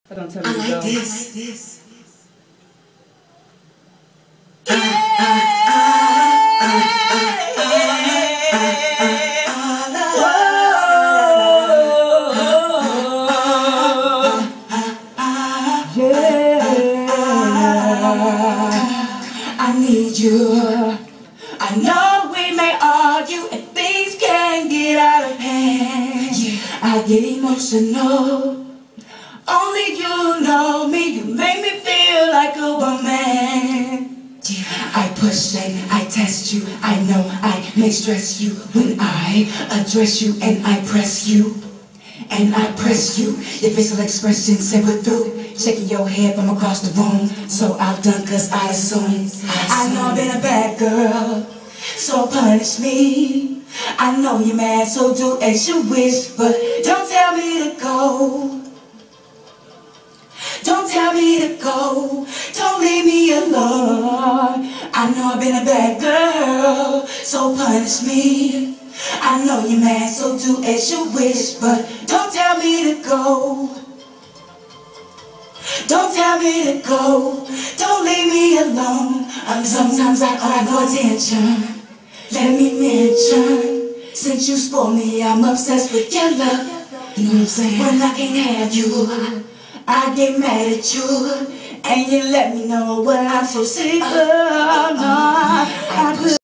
Don't tell me to go. This. I need you. I know we may argue and things can get out of hand. I get emotional. Only you know me. You make me feel like a woman. I push and I test you. I know I may stress you when I address you and I press you. And I press you. Your facial expression said we're through. Shaking your head from across the room. So outdone cause I assume. I know I've been a bad girl, so punish me. I know you're mad, so do as you wish. But don't tell me to go. Don't tell me to go. Don't leave me alone. I know I've been a bad girl, so punish me. I know you're mad, so do as you wish. But don't tell me to go. Don't tell me to go. Don't leave me alone. Sometimes I cry for attention. Let me mention, since you spoiled me, I'm obsessed with your love. You know what I'm saying? When I can't have you, I get mad at you, and you let me know what I'm so sick of.